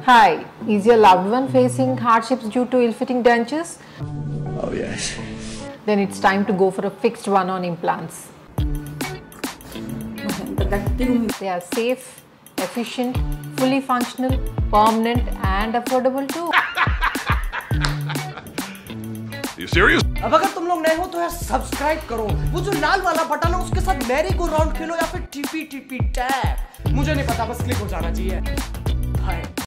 Hi, is your loved one facing hardships due to ill-fitting dentures? Oh yes. Then it's time to go for a fixed one on implants. They are safe, efficient, fully functional, permanent and affordable too. You serious? अब अगर तुम लोग नए हो तो यार subscribe करो, वो जो लाल वाला बटन है उसके साथ मैरी गो राउंड खेलो या फिर टीपी टीपी टैप, मुझे नहीं पता, बस क्लिक हो जाना चाहिए। बाय।